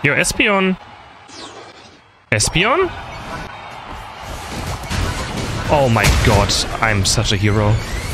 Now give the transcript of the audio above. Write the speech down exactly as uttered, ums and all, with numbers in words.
Yo, Espeon. Espeon? Oh my god, I'm such a hero.